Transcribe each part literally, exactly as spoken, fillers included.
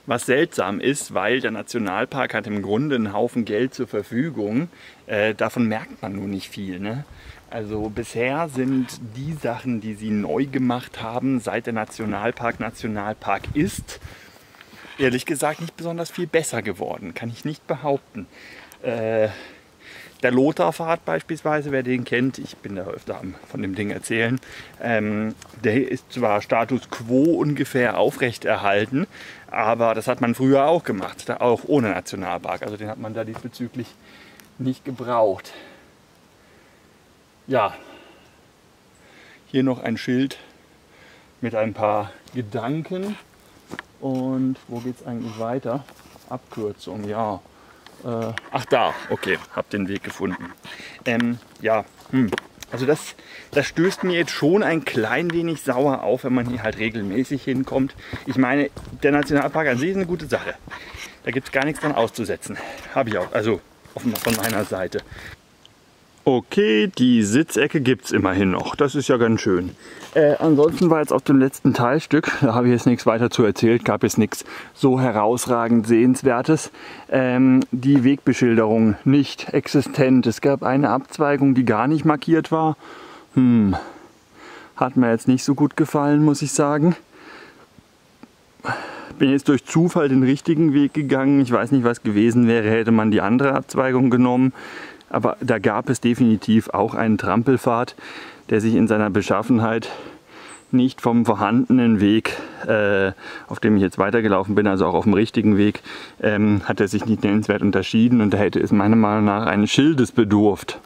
Was seltsam ist, weil der Nationalpark hat im Grunde einen Haufen Geld zur Verfügung. Äh, davon merkt man nur nicht viel, ne? Also bisher sind die Sachen, die sie neu gemacht haben, seit der Nationalpark Nationalpark ist, ehrlich gesagt nicht besonders viel besser geworden. Kann ich nicht behaupten. Äh, Der Lothar-Pfad beispielsweise, wer den kennt, ich bin da öfter am von dem Ding erzählen, ähm, der ist zwar Status quo ungefähr aufrechterhalten, aber das hat man früher auch gemacht, da auch ohne Nationalpark. Also den hat man da diesbezüglich nicht gebraucht. Ja, hier noch ein Schild mit ein paar Gedanken. Und wo geht es eigentlich weiter? Abkürzung, ja. Äh, ach da, okay, hab den Weg gefunden. Ähm, ja, hm. Also das, das stößt mir jetzt schon ein klein wenig sauer auf, wenn man hier halt regelmäßig hinkommt. Ich meine, der Nationalpark an sich ist eine gute Sache. Da gibt es gar nichts dran auszusetzen. Habe ich auch, also von meiner Seite. Okay, die Sitzecke gibt es immerhin noch. Das ist ja ganz schön. Äh, ansonsten war jetzt auf dem letzten Teilstück, da habe ich jetzt nichts weiter zu erzählt, gab es nichts so herausragend Sehenswertes. Ähm, die Wegbeschilderung nicht existent. Es gab eine Abzweigung, die gar nicht markiert war. Hm, hat mir jetzt nicht so gut gefallen, muss ich sagen. Bin jetzt durch Zufall den richtigen Weg gegangen. Ich weiß nicht, was gewesen wäre, hätte man die andere Abzweigung genommen. Aber da gab es definitiv auch einen Trampelpfad, der sich in seiner Beschaffenheit nicht vom vorhandenen Weg, äh, auf dem ich jetzt weitergelaufen bin, also auch auf dem richtigen Weg, ähm, hat er sich nicht nennenswert unterschieden und da hätte es meiner Meinung nach eines Schildes bedurft.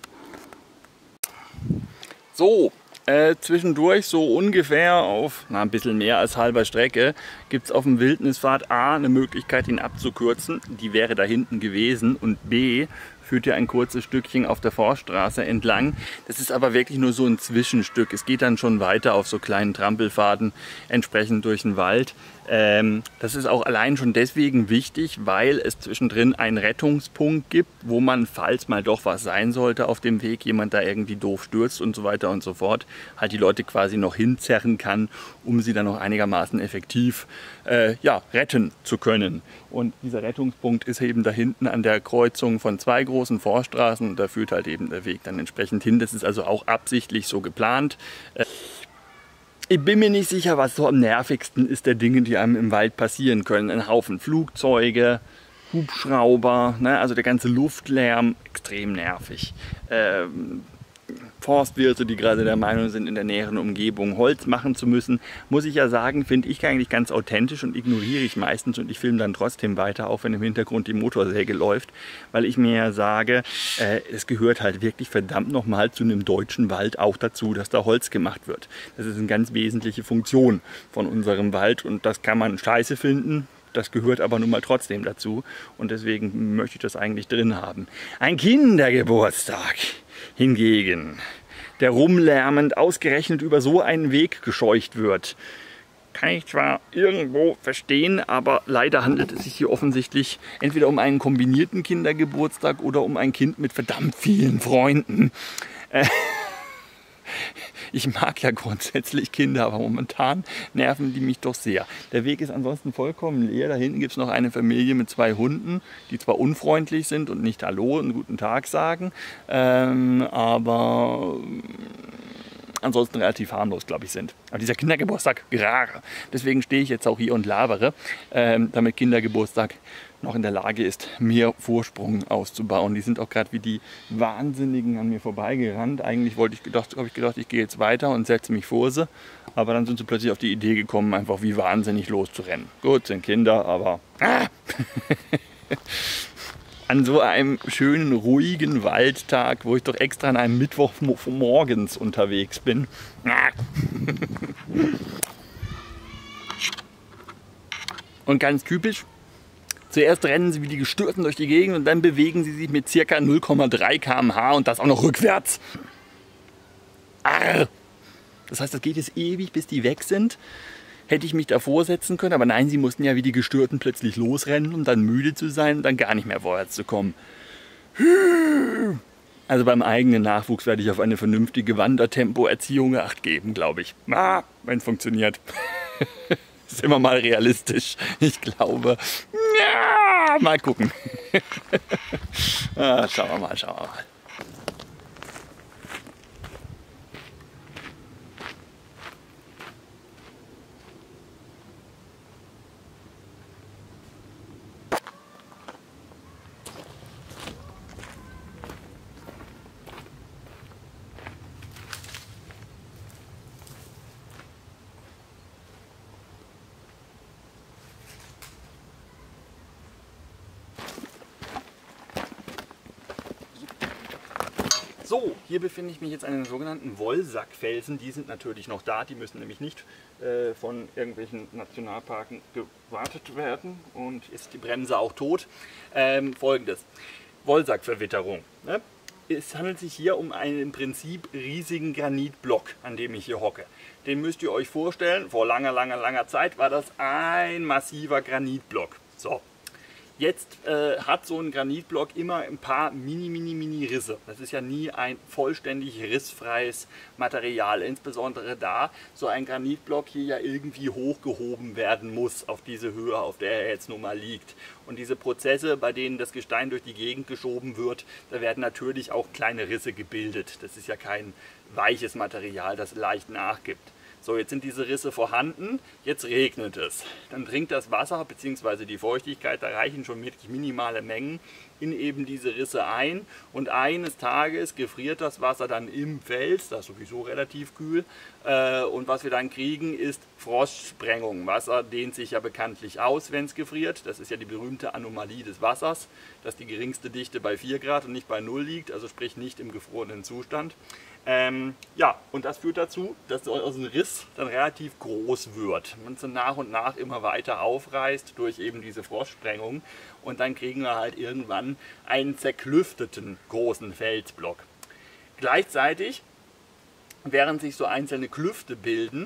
So, äh, zwischendurch so ungefähr auf na, ein bisschen mehr als halber Strecke gibt es auf dem Wildnispfad A eine Möglichkeit, ihn abzukürzen. Die wäre da hinten gewesen und B führt ja ein kurzes Stückchen auf der Forststraße entlang. Das ist aber wirklich nur so ein Zwischenstück. Es geht dann schon weiter auf so kleinen Trampelfaden entsprechend durch den Wald. Ähm, das ist auch allein schon deswegen wichtig, weil es zwischendrin einen Rettungspunkt gibt, wo man, falls mal doch was sein sollte auf dem Weg, jemand da irgendwie doof stürzt und so weiter und so fort, halt die Leute quasi noch hinzerren kann, um sie dann noch einigermaßen effektiv äh, ja, retten zu können. Und dieser Rettungspunkt ist eben da hinten an der Kreuzung von zwei großen Forststraßen und da führt halt eben der Weg dann entsprechend hin. Das ist also auch absichtlich so geplant. Äh, Ich bin mir nicht sicher, was so am nervigsten ist der Dinge, die einem im Wald passieren können. Ein Haufen Flugzeuge, Hubschrauber, ne? Also der ganze Luftlärm, extrem nervig. Ähm, Forstwirte, die gerade der Meinung sind, in der näheren Umgebung Holz machen zu müssen, muss ich ja sagen, finde ich eigentlich ganz authentisch und ignoriere ich meistens und ich filme dann trotzdem weiter, auch wenn im Hintergrund die Motorsäge läuft, weil ich mir ja sage, äh, es gehört halt wirklich verdammt nochmal zu einem deutschen Wald auch dazu, dass da Holz gemacht wird. Das ist eine ganz wesentliche Funktion von unserem Wald und das kann man scheiße finden. Das gehört aber nun mal trotzdem dazu und deswegen möchte ich das eigentlich drin haben. Ein Kindergeburtstag hingegen, der rumlärmend ausgerechnet über so einen Weg gescheucht wird, kann ich zwar irgendwo verstehen, aber leider handelt es sich hier offensichtlich entweder um einen kombinierten Kindergeburtstag oder um ein Kind mit verdammt vielen Freunden. Äh, Ich mag ja grundsätzlich Kinder, aber momentan nerven die mich doch sehr. Der Weg ist ansonsten vollkommen leer. Da hinten gibt es noch eine Familie mit zwei Hunden, die zwar unfreundlich sind und nicht Hallo und guten Tag sagen, ähm, aber ansonsten relativ harmlos, glaube ich, sind. Aber dieser Kindergeburtstag, gerade. Deswegen stehe ich jetzt auch hier und labere, ähm, damit Kindergeburtstag noch in der Lage ist, mehr Vorsprung auszubauen. Die sind auch gerade wie die Wahnsinnigen an mir vorbeigerannt. Eigentlich wollte ich gedacht, habe ich gedacht, ich gehe jetzt weiter und setze mich vor sie. Aber dann sind sie plötzlich auf die Idee gekommen, einfach wie wahnsinnig loszurennen. Gut, sind Kinder, aber ah! An so einem schönen, ruhigen Waldtag, wo ich doch extra an einem Mittwoch morgens unterwegs bin. Und ganz typisch, zuerst rennen sie wie die Gestörten durch die Gegend und dann bewegen sie sich mit ca. null Komma drei Kilometer pro Stunde und das auch noch rückwärts. Arr! Das heißt, das geht jetzt ewig, bis die weg sind. Hätte ich mich davor setzen können, aber nein, sie mussten ja wie die Gestörten plötzlich losrennen, um dann müde zu sein und dann gar nicht mehr vorwärts zu kommen. Also beim eigenen Nachwuchs werde ich auf eine vernünftige Wandertempo-Erziehung Acht geben, glaube ich. Ah, wenn es funktioniert. Sind wir mal realistisch. Ich glaube, ja, mal gucken. ah, schauen wir mal, schauen wir mal. So, hier befinde ich mich jetzt an den sogenannten Wollsackfelsen. Die sind natürlich noch da, die müssen nämlich nicht äh, von irgendwelchen Nationalparken gewartet werden. Und ist die Bremse auch tot. Ähm, Folgendes, Wollsackverwitterung. Ne? Es handelt sich hier um einen im Prinzip riesigen Granitblock, an dem ich hier hocke. Den müsst ihr euch vorstellen, vor langer, langer, langer Zeit war das ein massiver Granitblock. So. Jetzt äh, hat so ein Granitblock immer ein paar mini, mini, mini Risse. Das ist ja nie ein vollständig rissfreies Material. Insbesondere da so ein Granitblock hier ja irgendwie hochgehoben werden muss auf diese Höhe, auf der er jetzt nun mal liegt. Und diese Prozesse, bei denen das Gestein durch die Gegend geschoben wird, da werden natürlich auch kleine Risse gebildet. Das ist ja kein weiches Material, das leicht nachgibt. So, jetzt sind diese Risse vorhanden, jetzt regnet es. Dann dringt das Wasser bzw. die Feuchtigkeit, da reichen schon wirklich minimale Mengen, in eben diese Risse ein. Und eines Tages gefriert das Wasser dann im Fels, das ist sowieso relativ kühl. Äh, und was wir dann kriegen, ist Frostsprengung. Wasser dehnt sich ja bekanntlich aus, wenn es gefriert. Das ist ja die berühmte Anomalie des Wassers, dass die geringste Dichte bei vier Grad und nicht bei null liegt, also sprich nicht im gefrorenen Zustand. Ähm, ja, und das führt dazu, dass aus dem Riss dann relativ groß wird. Man so nach und nach immer weiter aufreißt durch eben diese Frostsprengung und dann kriegen wir halt irgendwann einen zerklüfteten großen Felsblock. Gleichzeitig, während sich so einzelne Klüfte bilden,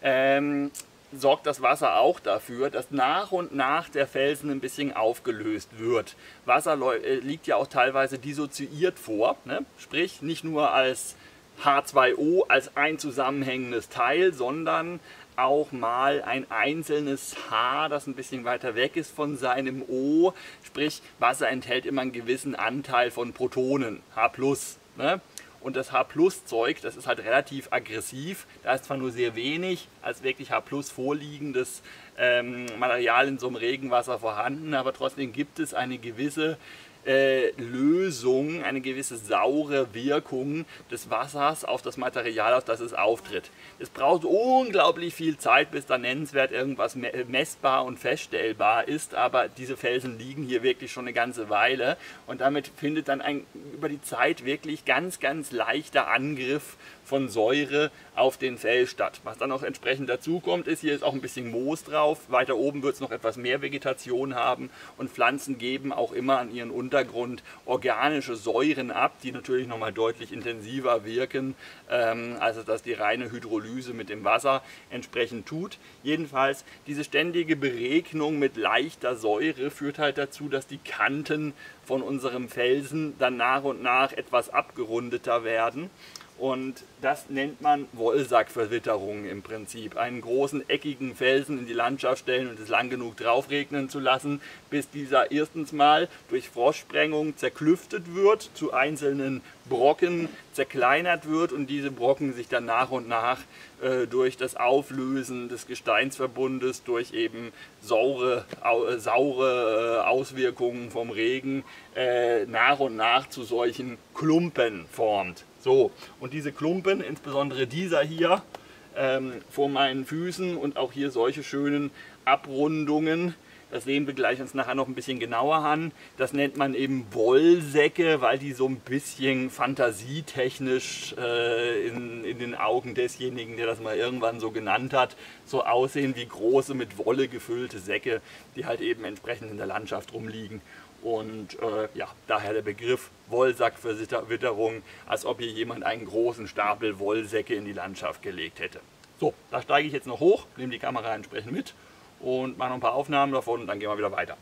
ähm, sorgt das Wasser auch dafür, dass nach und nach der Felsen ein bisschen aufgelöst wird. Wasser liegt ja auch teilweise dissoziiert vor, ne? Sprich nicht nur als H zwei O als ein zusammenhängendes Teil, sondern auch mal ein einzelnes H, das ein bisschen weiter weg ist von seinem O. Sprich, Wasser enthält immer einen gewissen Anteil von Protonen, H plus. Ne? Und das H plus Zeug, das ist halt relativ aggressiv. Da ist zwar nur sehr wenig als wirklich H plus vorliegendes ähm, Material in so einem Regenwasser vorhanden, aber trotzdem gibt es eine gewisse Äh, Lösung, eine gewisse saure Wirkung des Wassers auf das Material, auf das es auftritt. Es braucht unglaublich viel Zeit, bis da nennenswert irgendwas messbar und feststellbar ist, aber diese Felsen liegen hier wirklich schon eine ganze Weile und damit findet dann ein, über die Zeit wirklich ganz, ganz leichter Angriff von Säure auf den Fels statt. Was dann auch entsprechend dazu kommt, ist, hier ist auch ein bisschen Moos drauf. Weiter oben wird es noch etwas mehr Vegetation haben und Pflanzen geben auch immer an ihren Untergrund organische Säuren ab, die natürlich nochmal deutlich intensiver wirken, ähm, als das die reine Hydrolyse mit dem Wasser entsprechend tut. Jedenfalls diese ständige Beregnung mit leichter Säure führt halt dazu, dass die Kanten von unserem Felsen dann nach und nach etwas abgerundeter werden. Und das nennt man Wollsackverwitterung im Prinzip. Einen großen eckigen Felsen in die Landschaft stellen und es lang genug drauf regnen zu lassen, bis dieser erstens mal durch Frostsprengung zerklüftet wird, zu einzelnen Brocken zerkleinert wird und diese Brocken sich dann nach und nach äh, durch das Auflösen des Gesteinsverbundes, durch eben saure, au, saure äh, Auswirkungen vom Regen äh, nach und nach zu solchen Klumpen formt. So, und diese Klumpen, insbesondere dieser hier ähm, vor meinen Füßen und auch hier solche schönen Abrundungen, das sehen wir gleich uns nachher noch ein bisschen genauer an. Das nennt man eben Wollsäcke, weil die so ein bisschen fantasietechnisch äh, in, in den Augen desjenigen, der das mal irgendwann so genannt hat, so aussehen wie große mit Wolle gefüllte Säcke, die halt eben entsprechend in der Landschaft rumliegen. Und äh, ja, daher der Begriff Wollsackverwitterung, als ob hier jemand einen großen Stapel Wollsäcke in die Landschaft gelegt hätte. So, da steige ich jetzt noch hoch, nehme die Kamera entsprechend mit und mache noch ein paar Aufnahmen davon und dann gehen wir wieder weiter.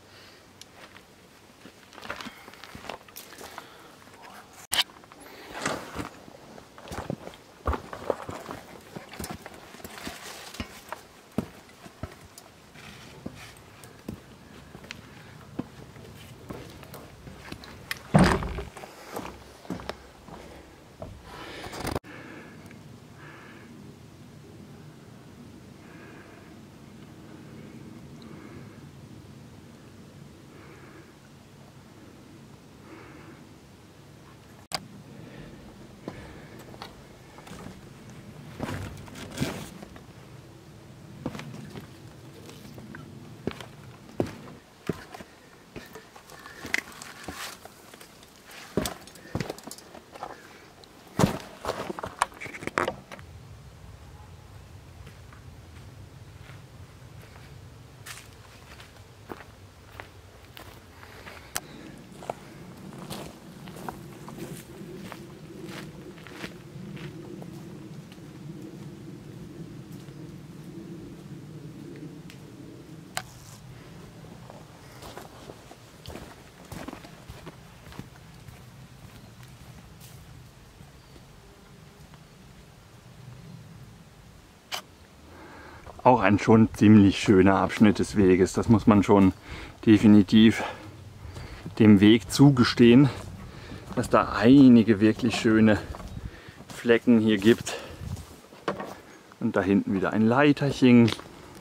auch ein schon ziemlich schöner Abschnitt des Weges. Das muss man schon definitiv dem Weg zugestehen, dass da einige wirklich schöne Flecken hier gibt. Und da hinten wieder ein Leiterchen.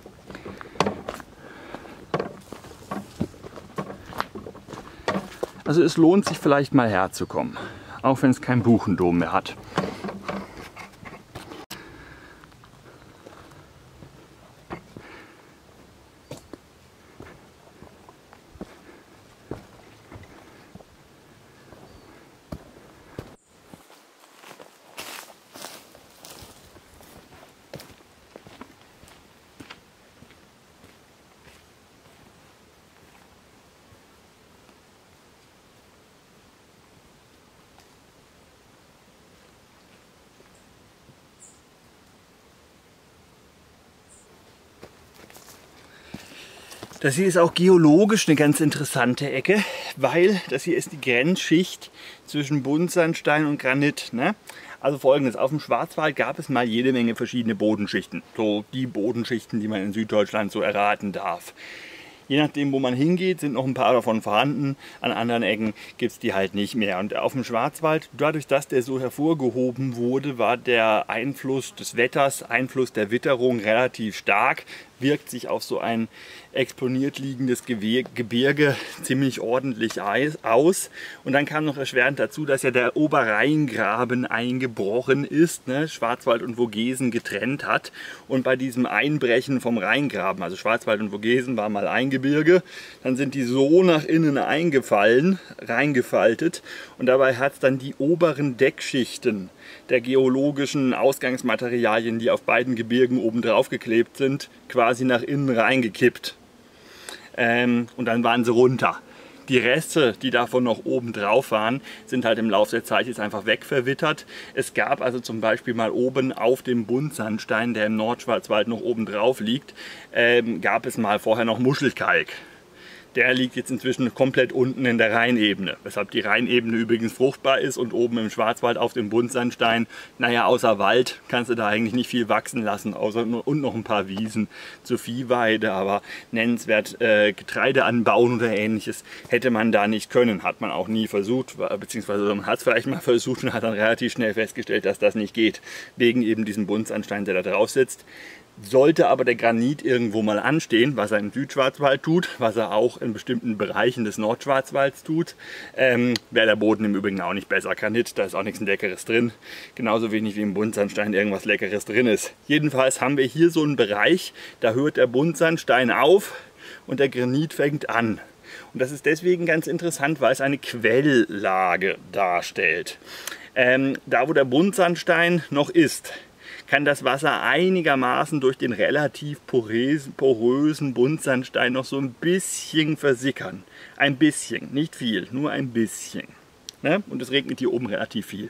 Also es lohnt sich vielleicht mal herzukommen, auch wenn es keinen Buchendom mehr hat. Das hier ist auch geologisch eine ganz interessante Ecke, weil das hier ist die Grenzschicht zwischen Buntsandstein und Granit. Ne? Also Folgendes, auf dem Schwarzwald gab es mal jede Menge verschiedene Bodenschichten. So die Bodenschichten, die man in Süddeutschland so erraten darf. Je nachdem, wo man hingeht, sind noch ein paar davon vorhanden. An anderen Ecken gibt es die halt nicht mehr. Und auf dem Schwarzwald, dadurch, dass der so hervorgehoben wurde, war der Einfluss des Wetters, Einfluss der Witterung relativ stark. Wirkt sich auf so ein exponiert liegendes Gebirge ziemlich ordentlich aus. Und dann kam noch erschwerend dazu, dass ja der Oberrheingraben eingebrochen ist, ne? Schwarzwald und Vogesen getrennt hat. Und bei diesem Einbrechen vom Rheingraben, also Schwarzwald und Vogesen war mal ein Gebirge, dann sind die so nach innen eingefallen, reingefaltet. Und dabei hat es dann die oberen Deckschichten der geologischen Ausgangsmaterialien, die auf beiden Gebirgen oben drauf geklebt sind, quasi nach innen reingekippt. Ähm, und dann waren sie runter. Die Reste, die davon noch oben drauf waren, sind halt im Laufe der Zeit jetzt einfach wegverwittert. Es gab also zum Beispiel mal oben auf dem Buntsandstein, der im Nordschwarzwald noch oben drauf liegt, ähm, gab es mal vorher noch Muschelkalk. Der liegt jetzt inzwischen komplett unten in der Rheinebene, weshalb die Rheinebene übrigens fruchtbar ist und oben im Schwarzwald auf dem Buntsandstein, naja, außer Wald kannst du da eigentlich nicht viel wachsen lassen, außer und noch ein paar Wiesen zur Viehweide, aber nennenswert äh, Getreide anbauen oder ähnliches hätte man da nicht können, hat man auch nie versucht, beziehungsweise man hat es vielleicht mal versucht und hat dann relativ schnell festgestellt, dass das nicht geht, wegen eben diesem Buntsandstein, der da drauf sitzt. Sollte aber der Granit irgendwo mal anstehen, was er im Südschwarzwald tut, was er auch in bestimmten Bereichen des Nordschwarzwalds tut, ähm, wäre der Boden im Übrigen auch nicht besser. Granit, da ist auch nichts Leckeres drin, genauso wenig wie im Buntsandstein irgendwas Leckeres drin ist. Jedenfalls haben wir hier so einen Bereich, da hört der Buntsandstein auf und der Granit fängt an. Und das ist deswegen ganz interessant, weil es eine Quelllage darstellt. Ähm, da wo der Buntsandstein noch ist, kann das Wasser einigermaßen durch den relativ porösen, porösen Buntsandstein noch so ein bisschen versickern. Ein bisschen, nicht viel, nur ein bisschen. Ne? Und es regnet hier oben relativ viel.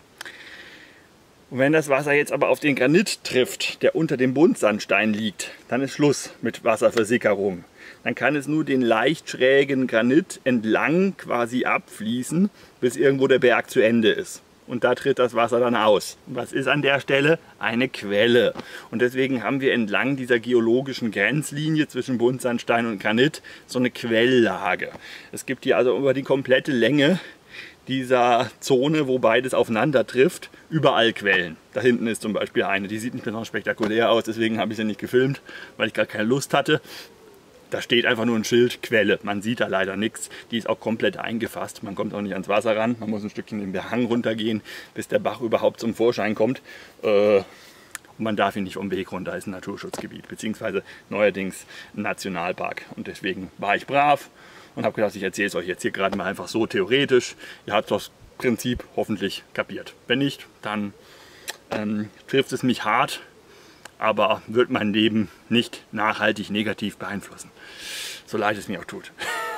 Und wenn das Wasser jetzt aber auf den Granit trifft, der unter dem Buntsandstein liegt, dann ist Schluss mit Wasserversickerung. Dann kann es nur den leicht schrägen Granit entlang quasi abfließen, bis irgendwo der Berg zu Ende ist. Und da tritt das Wasser dann aus. Und was ist an der Stelle? Eine Quelle. Und deswegen haben wir entlang dieser geologischen Grenzlinie zwischen Buntsandstein und Granit so eine Quelllage. Es gibt hier also über die komplette Länge dieser Zone, wo beides aufeinander trifft, überall Quellen. Da hinten ist zum Beispiel eine, die sieht nicht besonders spektakulär aus, deswegen habe ich sie nicht gefilmt, weil ich gar keine Lust hatte. Da steht einfach nur ein Schild, Quelle. Man sieht da leider nichts. Die ist auch komplett eingefasst. Man kommt auch nicht ans Wasser ran. Man muss ein Stückchen den Hang runtergehen, bis der Bach überhaupt zum Vorschein kommt. Und man darf ihn nicht vom Weg runter. Das ist ein Naturschutzgebiet, beziehungsweise neuerdings ein Nationalpark. Und deswegen war ich brav und habe gedacht, ich erzähle es euch jetzt hier gerade mal einfach so theoretisch. Ihr habt das Prinzip hoffentlich kapiert. Wenn nicht, dann ähm, trifft es mich hart, aber wird mein Leben nicht nachhaltig negativ beeinflussen. So leid es mir auch tut.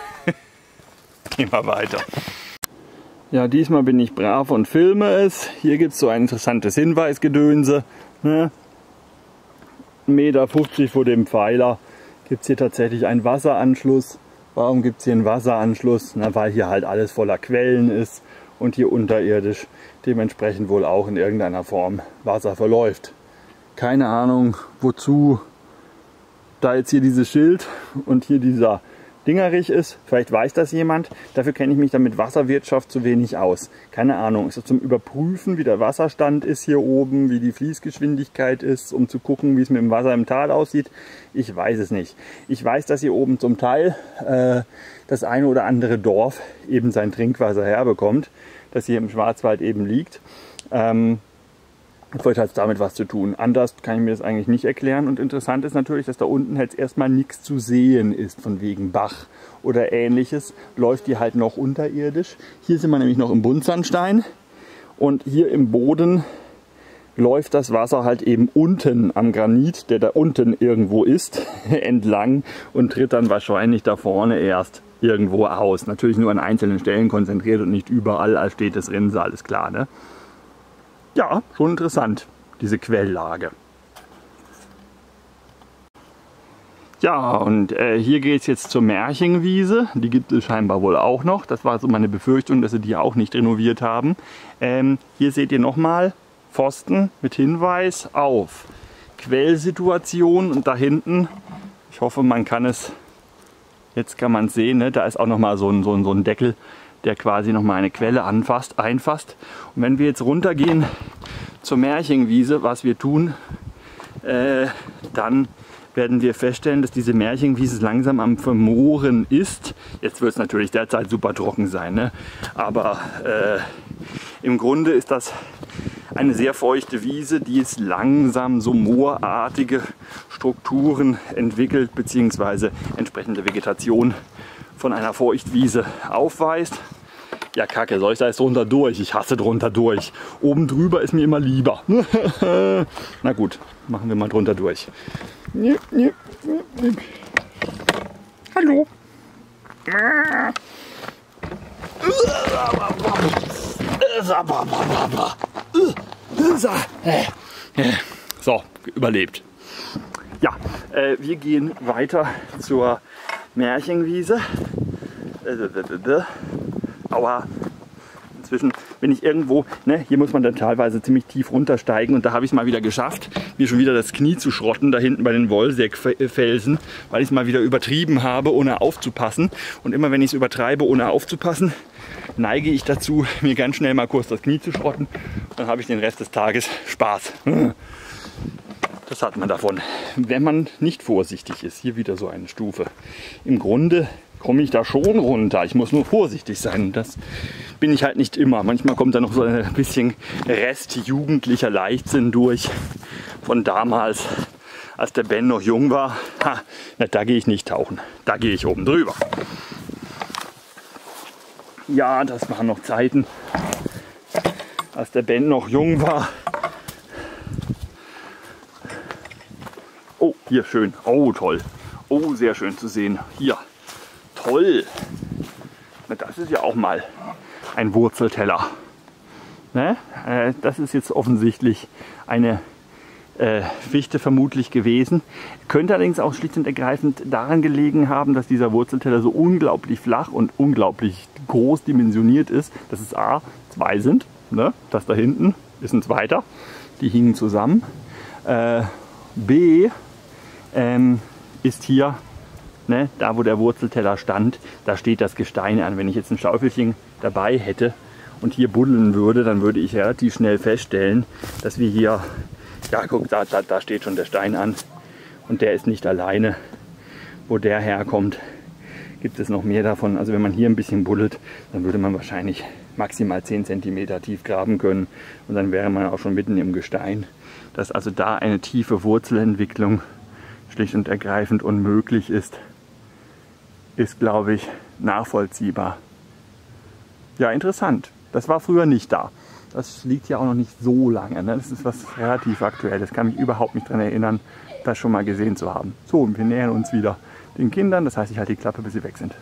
Gehen wir weiter. Ja, diesmal bin ich brav und filme es. Hier gibt es so ein interessantes Hinweisgedönse. Ne? ein Meter fünfzig vor dem Pfeiler gibt es hier tatsächlich einen Wasseranschluss. Warum gibt es hier einen Wasseranschluss? Na, weil hier halt alles voller Quellen ist und hier unterirdisch dementsprechend wohl auch in irgendeiner Form Wasser verläuft. Keine Ahnung wozu, da jetzt hier dieses Schild und hier dieser Dingerich ist, vielleicht weiß das jemand, dafür kenne ich mich dann mit Wasserwirtschaft zu wenig aus. Keine Ahnung, ist das zum Überprüfen, wie der Wasserstand ist hier oben, wie die Fließgeschwindigkeit ist, um zu gucken, wie es mit dem Wasser im Tal aussieht. Ich weiß es nicht. Ich weiß, dass hier oben zum Teil äh, das eine oder andere Dorf eben sein Trinkwasser herbekommt, das hier im Schwarzwald eben liegt. Ähm, Vielleicht hat es damit was zu tun. Anders kann ich mir das eigentlich nicht erklären. Und interessant ist natürlich, dass da unten jetzt erstmal nichts zu sehen ist, von wegen Bach oder ähnliches. Läuft die halt noch unterirdisch. Hier sind wir nämlich noch im Buntsandstein. Und hier im Boden läuft das Wasser halt eben unten am Granit, der da unten irgendwo ist, entlang und tritt dann wahrscheinlich da vorne erst irgendwo aus. Natürlich nur an einzelnen Stellen konzentriert und nicht überall als steht das Rinnsal, alles klar, ne? Ja, schon interessant, diese Quelllage. Ja, und äh, hier geht es jetzt zur Märchenwiese. Die gibt es scheinbar wohl auch noch. Das war so meine Befürchtung, dass sie die auch nicht renoviert haben. Ähm, hier seht ihr nochmal Pfosten mit Hinweis auf Quellsituation. Und da hinten, ich hoffe, man kann es, jetzt kann man es sehen, ne? Da ist auch nochmal so ein, so, ein, so ein Deckel, der quasi noch mal eine Quelle anfasst, einfasst. Und wenn wir jetzt runtergehen zur Märchenwiese, was wir tun, äh, dann werden wir feststellen, dass diese Märchenwiese langsam am Vermoren ist. Jetzt wird es natürlich derzeit super trocken sein, ne? Aber äh, im Grunde ist das eine sehr feuchte Wiese, die es langsam so moorartige Strukturen entwickelt, beziehungsweise entsprechende Vegetation von einer Feuchtwiese aufweist. Ja, Kacke, soll ich da jetzt drunter durch? Ich hasse drunter durch. Oben drüber ist mir immer lieber. Na gut, machen wir mal drunter durch. Hallo. So, überlebt. Ja, äh, wir gehen weiter zur Märchenwiese. Aber inzwischen bin ich irgendwo, ne, hier muss man dann teilweise ziemlich tief runtersteigen und da habe ich es mal wieder geschafft, mir schon wieder das Knie zu schrotten, da hinten bei den Wollsäckfelsen, weil ich es mal wieder übertrieben habe, ohne aufzupassen. Und immer wenn ich es übertreibe, ohne aufzupassen, neige ich dazu, mir ganz schnell mal kurz das Knie zu schrotten. Dann habe ich den Rest des Tages Spaß. Das hat man davon, wenn man nicht vorsichtig ist. Hier wieder so eine Stufe. Im Grunde komme ich da schon runter. Ich muss nur vorsichtig sein. Das bin ich halt nicht immer. Manchmal kommt da noch so ein bisschen Rest jugendlicher Leichtsinn durch. Von damals, als der Ben noch jung war. Ha, na, da gehe ich nicht tauchen. Da gehe ich oben drüber. Ja, das waren noch Zeiten, als der Ben noch jung war. Oh, hier schön. Oh, toll. Oh, sehr schön zu sehen. Hier. Toll. Na, das ist ja auch mal ein Wurzelteller. Ne? Äh, das ist jetzt offensichtlich eine äh, Fichte vermutlich gewesen. Könnte allerdings auch schlicht und ergreifend daran gelegen haben, dass dieser Wurzelteller so unglaublich flach und unglaublich groß dimensioniert ist, dass es A, zwei sind. Ne? Das da hinten ist ein zweiter. Die hingen zusammen. Äh, B, ähm, ist hier, ne, da wo der Wurzelteller stand, da steht das Gestein an. Wenn ich jetzt ein Schaufelchen dabei hätte und hier buddeln würde, dann würde ich relativ schnell feststellen, dass wir hier, ja guck, da, da, da steht schon der Stein an und der ist nicht alleine. Wo der herkommt, gibt es noch mehr davon. Also wenn man hier ein bisschen buddelt, dann würde man wahrscheinlich maximal zehn Zentimeter tief graben können und dann wäre man auch schon mitten im Gestein. Dass also da eine tiefe Wurzelentwicklung schlicht und ergreifend unmöglich ist, ist, glaube ich, nachvollziehbar. Ja, interessant. Das war früher nicht da. Das liegt ja auch noch nicht so lange. Ne? Das ist was relativ Aktuelles. Kann mich überhaupt nicht daran erinnern, das schon mal gesehen zu haben. So, und wir nähern uns wieder den Kindern. Das heißt, ich halte die Klappe, bis sie weg sind.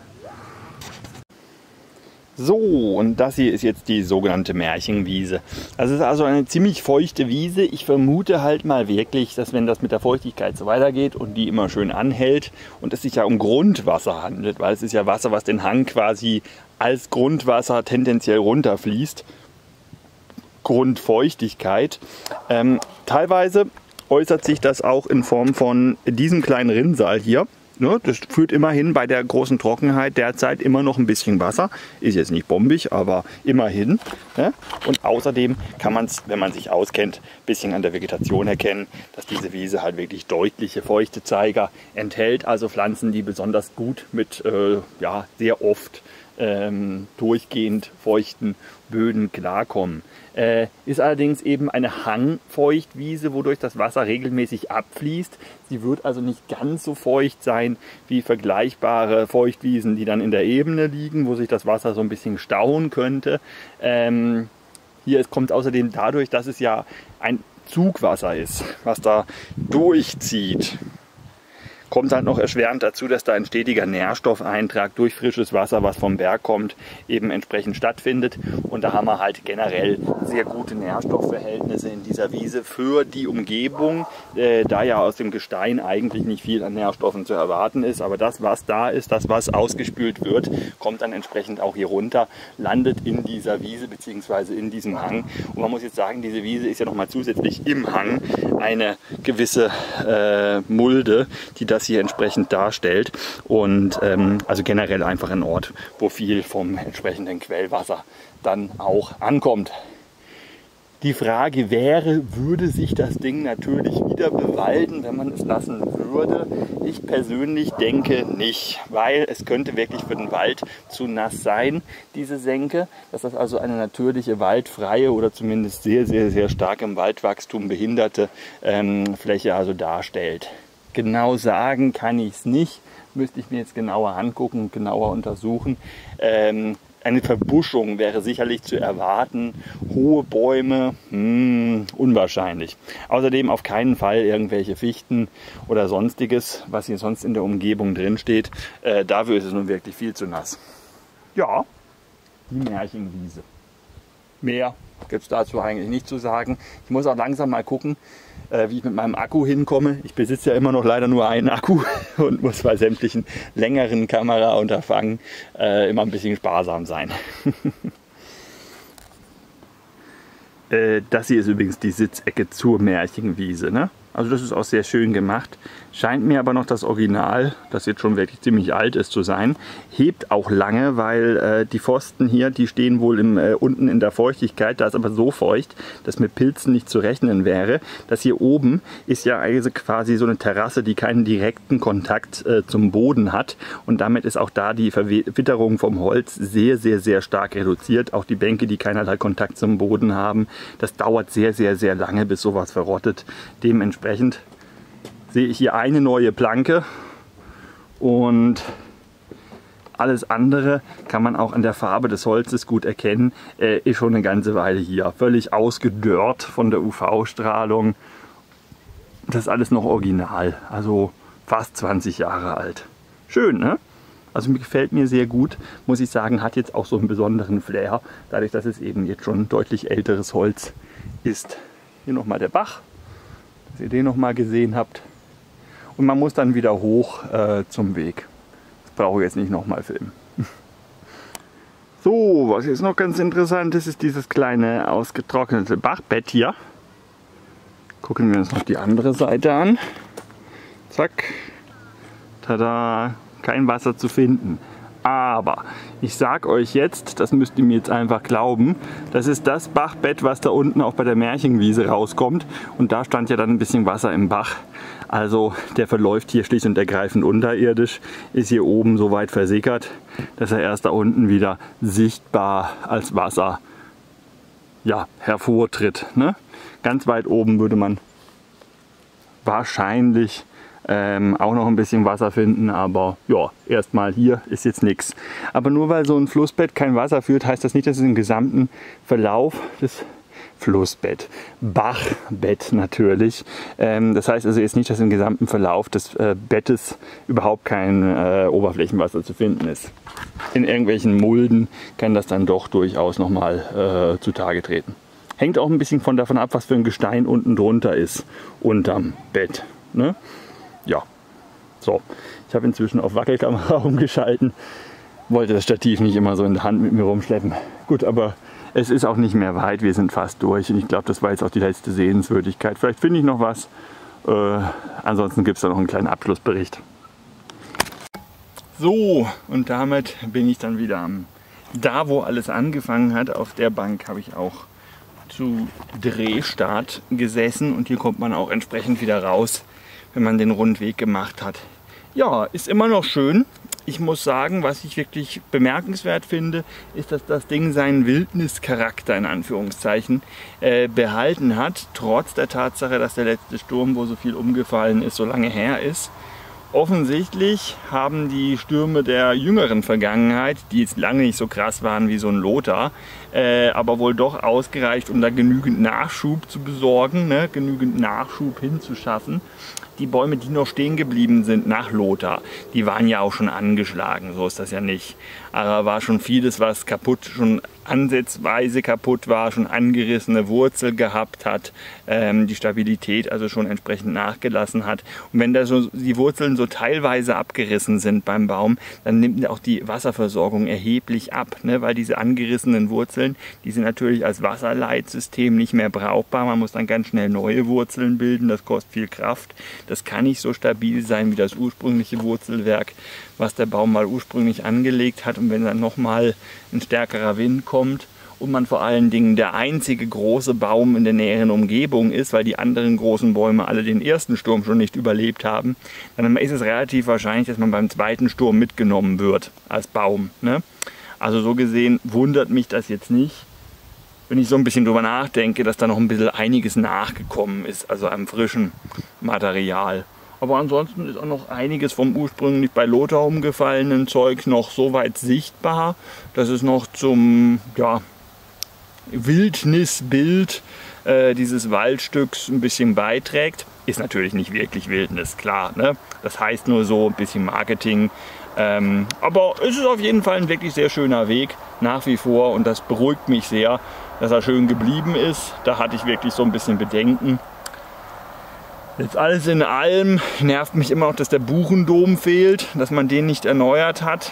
So, und das hier ist jetzt die sogenannte Märchenwiese. Das ist also eine ziemlich feuchte Wiese. Ich vermute halt mal wirklich, dass wenn das mit der Feuchtigkeit so weitergeht und die immer schön anhält und es sich ja um Grundwasser handelt, weil es ist ja Wasser, was den Hang quasi als Grundwasser tendenziell runterfließt, Grundfeuchtigkeit. Ähm, teilweise äußert sich das auch in Form von diesem kleinen Rinnsal hier. Ne, das führt immerhin bei der großen Trockenheit derzeit immer noch ein bisschen Wasser. Ist jetzt nicht bombig, aber immerhin. Ne? Und außerdem kann man es, wenn man sich auskennt, ein bisschen an der Vegetation erkennen, dass diese Wiese halt wirklich deutliche Feuchtezeiger enthält. Also Pflanzen, die besonders gut mit äh, ja, sehr oft ähm, durchgehend feuchten Böden klarkommen. Äh, ist allerdings eben eine Hangfeuchtwiese, wodurch das Wasser regelmäßig abfließt. Sie wird also nicht ganz so feucht sein wie vergleichbare Feuchtwiesen, die dann in der Ebene liegen, wo sich das Wasser so ein bisschen stauen könnte. Ähm, hier kommt außerdem dadurch, dass es ja ein Zugwasser ist, was da durchzieht. Kommt halt noch erschwerend dazu, dass da ein stetiger Nährstoffeintrag durch frisches Wasser, was vom Berg kommt, eben entsprechend stattfindet. Und da haben wir halt generell sehr gute Nährstoffverhältnisse in dieser Wiese für die Umgebung, äh, da ja aus dem Gestein eigentlich nicht viel an Nährstoffen zu erwarten ist. Aber das, was da ist, das, was ausgespült wird, kommt dann entsprechend auch hier runter, landet in dieser Wiese bzw. in diesem Hang. Und man muss jetzt sagen, diese Wiese ist ja nochmal zusätzlich im Hang eine gewisse äh, Mulde, die das hier entsprechend darstellt, und ähm, also generell einfach ein Ort, wo viel vom entsprechenden Quellwasser dann auch ankommt. Die Frage wäre, würde sich das Ding natürlich wieder bewalden, wenn man es lassen würde? Ich persönlich denke nicht, weil es könnte wirklich für den Wald zu nass sein, diese Senke, dass das also eine natürliche waldfreie oder zumindest sehr, sehr, sehr stark im Waldwachstum behinderte ähm, Fläche also darstellt. Genau sagen kann ich es nicht, müsste ich mir jetzt genauer angucken, genauer untersuchen. Ähm, eine Verbuschung wäre sicherlich zu erwarten. Hohe Bäume, hm, unwahrscheinlich. Außerdem auf keinen Fall irgendwelche Fichten oder sonstiges, was hier sonst in der Umgebung drin steht. Äh, dafür ist es nun wirklich viel zu nass. Ja, die Märchenwiese. Mehr gibt es dazu eigentlich nicht zu sagen. Ich muss auch langsam mal gucken, äh, wie ich mit meinem Akku hinkomme. Ich besitze ja immer noch leider nur einen Akku und muss bei sämtlichen längeren Kameraunterfangen äh, immer ein bisschen sparsam sein. äh, das hier ist übrigens die Sitzecke zur Märchenwiese, ne? Also das ist auch sehr schön gemacht. Scheint mir aber noch das Original, das jetzt schon wirklich ziemlich alt ist, zu sein. Hebt auch lange, weil äh, die Pfosten hier, die stehen wohl im, äh, unten in der Feuchtigkeit. Da ist aber so feucht, dass mit Pilzen nicht zu rechnen wäre. Das hier oben ist ja also quasi so eine Terrasse, die keinen direkten Kontakt äh, zum Boden hat. Und damit ist auch da die Verwitterung vom Holz sehr, sehr, sehr stark reduziert. Auch die Bänke, die keinerlei Kontakt zum Boden haben. Das dauert sehr, sehr, sehr lange, bis sowas verrottet. Dementsprechend sehe ich hier eine neue Planke, und alles andere kann man auch an der Farbe des Holzes gut erkennen. Äh, ist schon eine ganze Weile hier. Völlig ausgedörrt von der U V-Strahlung. Das ist alles noch original, also fast zwanzig Jahre alt. Schön, ne? Also mir gefällt mir sehr gut, muss ich sagen, hat jetzt auch so einen besonderen Flair, dadurch, dass es eben jetzt schon deutlich älteres Holz ist. Hier nochmal der Bach, dass ihr den noch mal gesehen habt. Und man muss dann wieder hoch äh, zum Weg. Das brauche ich jetzt nicht nochmal filmen. So, was jetzt noch ganz interessant ist, ist dieses kleine ausgetrocknete Bachbett hier. Gucken wir uns noch die andere Seite an. Zack. Tada. Kein Wasser zu finden. Aber ich sage euch jetzt, das müsst ihr mir jetzt einfach glauben, das ist das Bachbett, was da unten auch bei der Märchenwiese rauskommt. Und da stand ja dann ein bisschen Wasser im Bach. Also der verläuft hier schlicht und ergreifend unterirdisch, ist hier oben so weit versickert, dass er erst da unten wieder sichtbar als Wasser, ja, hervortritt. Ne? Ganz weit oben würde man wahrscheinlich Ähm, auch noch ein bisschen Wasser finden, aber ja, erstmal hier ist jetzt nichts. Aber nur weil so ein Flussbett kein Wasser führt, heißt das nicht, dass es im gesamten Verlauf des Flussbett, Bachbett natürlich, ähm, das heißt also jetzt nicht, dass im gesamten Verlauf des äh, Bettes überhaupt kein äh, Oberflächenwasser zu finden ist. In irgendwelchen Mulden kann das dann doch durchaus nochmal äh, zutage treten. Hängt auch ein bisschen von davon ab, was für ein Gestein unten drunter ist, unterm Bett. Ne? Ja, so, ich habe inzwischen auf Wackelkamera umgeschalten, wollte das Stativ nicht immer so in der Hand mit mir rumschleppen. Gut, aber es ist auch nicht mehr weit, wir sind fast durch und ich glaube, das war jetzt auch die letzte Sehenswürdigkeit. Vielleicht finde ich noch was Äh, ansonsten gibt es da noch einen kleinen Abschlussbericht. So, und damit bin ich dann wieder am, da wo alles angefangen hat. Auf der Bank habe ich auch zu Drehstart gesessen und hier kommt man auch entsprechend wieder raus, wenn man den Rundweg gemacht hat. Ja, ist immer noch schön. Ich muss sagen, was ich wirklich bemerkenswert finde, ist, dass das Ding seinen Wildnischarakter in Anführungszeichen äh, behalten hat, trotz der Tatsache, dass der letzte Sturm, wo so viel umgefallen ist, so lange her ist. Offensichtlich haben die Stürme der jüngeren Vergangenheit, die jetzt lange nicht so krass waren wie so ein Lothar, äh, aber wohl doch ausgereicht, um da genügend Nachschub zu besorgen, ne? genügend Nachschub hinzuschaffen. Die Bäume, die noch stehen geblieben sind nach Lothar, die waren ja auch schon angeschlagen, so ist das ja nicht. Aber war schon vieles, was kaputt, schon ansatzweise kaputt war, schon angerissene Wurzel gehabt hat, ähm, die Stabilität also schon entsprechend nachgelassen hat. Und wenn da so die Wurzeln so teilweise abgerissen sind beim Baum, dann nimmt auch die Wasserversorgung erheblich ab, ne? Weil diese angerissenen Wurzeln, die sind natürlich als Wasserleitsystem nicht mehr brauchbar. Man muss dann ganz schnell neue Wurzeln bilden, das kostet viel Kraft. Das kann nicht so stabil sein wie das ursprüngliche Wurzelwerk, was der Baum mal ursprünglich angelegt hat. Und wenn dann nochmal ein stärkerer Wind kommt und man vor allen Dingen der einzige große Baum in der näheren Umgebung ist, weil die anderen großen Bäume alle den ersten Sturm schon nicht überlebt haben, dann ist es relativ wahrscheinlich, dass man beim zweiten Sturm mitgenommen wird als Baum, ne? Also so gesehen wundert mich das jetzt nicht, wenn ich so ein bisschen drüber nachdenke, dass da noch ein bisschen einiges nachgekommen ist, also am frischen Material. Aber ansonsten ist auch noch einiges vom ursprünglich bei Lothar umgefallenen Zeug noch so weit sichtbar, dass es noch zum ja, Wildnisbild äh, dieses Waldstücks ein bisschen beiträgt. Ist natürlich nicht wirklich Wildnis, klar, ne? Das heißt nur so ein bisschen Marketing. Ähm, aber es ist auf jeden Fall ein wirklich sehr schöner Weg, nach wie vor, und das beruhigt mich sehr, dass er schön geblieben ist. Da hatte ich wirklich so ein bisschen Bedenken. Jetzt alles in allem nervt mich immer noch, dass der Buchendom fehlt, dass man den nicht erneuert hat.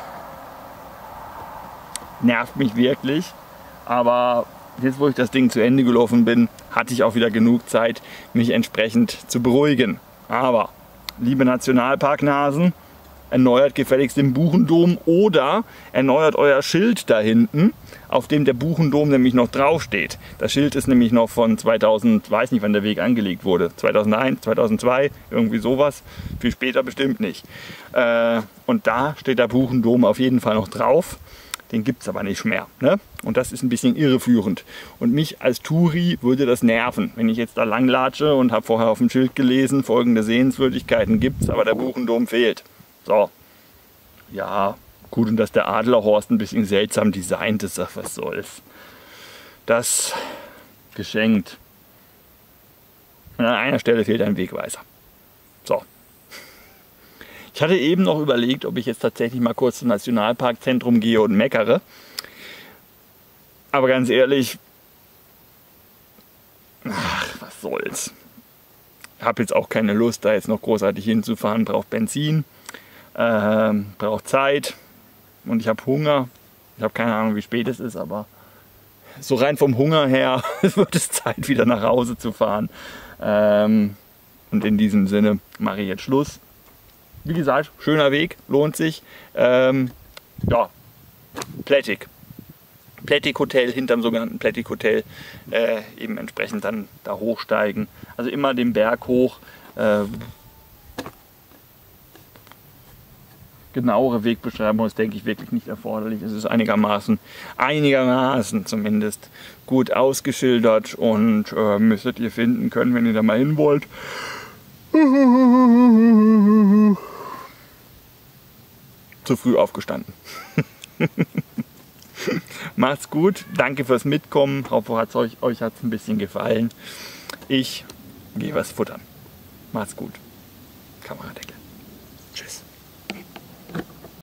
Nervt mich wirklich. Aber jetzt, wo ich das Ding zu Ende gelaufen bin, hatte ich auch wieder genug Zeit, mich entsprechend zu beruhigen. Aber, liebe Nationalparknasen, erneuert gefälligst den Buchendom oder erneuert euer Schild da hinten, auf dem der Buchendom nämlich noch draufsteht. Das Schild ist nämlich noch von zweitausend, weiß nicht wann der Weg angelegt wurde, zweitausendeins, zweitausendzwei, irgendwie sowas, viel später bestimmt nicht. Äh, und da steht der Buchendom auf jeden Fall noch drauf. Den gibt es aber nicht mehr, ne? Und das ist ein bisschen irreführend. Und mich als Touri würde das nerven, wenn ich jetzt da langlatsche und habe vorher auf dem Schild gelesen, folgende Sehenswürdigkeiten gibt es, aber der Buchendom fehlt. So, ja, gut, und dass der Adlerhorst ein bisschen seltsam designt ist, ach, was soll's. Das geschenkt. Und an einer Stelle fehlt ein Wegweiser. So. Ich hatte eben noch überlegt, ob ich jetzt tatsächlich mal kurz zum Nationalparkzentrum gehe und meckere. Aber ganz ehrlich, ach, was soll's. Ich habe jetzt auch keine Lust, da jetzt noch großartig hinzufahren, braucht Benzin. Ähm, braucht Zeit und ich habe Hunger. Ich habe keine Ahnung, wie spät es ist, aber so rein vom Hunger her wird es Zeit, wieder nach Hause zu fahren. Ähm, und in diesem Sinne mache ich jetzt Schluss. Wie gesagt, schöner Weg, lohnt sich. Ähm, ja, Plättig. Plättig Hotel, hinterm sogenannten Plättig Hotel, äh, eben entsprechend dann da hochsteigen. Also immer den Berg hoch. Äh, Genauere Wegbeschreibung ist, denke ich, wirklich nicht erforderlich. Es ist einigermaßen, einigermaßen zumindest gut ausgeschildert und äh, müsstet ihr finden können, wenn ihr da mal hin wollt. Zu früh aufgestanden. Macht's gut, danke fürs Mitkommen. Hoffe, hat's euch, euch hat es ein bisschen gefallen. Ich gehe was futtern. Macht's gut. Kameradeckel.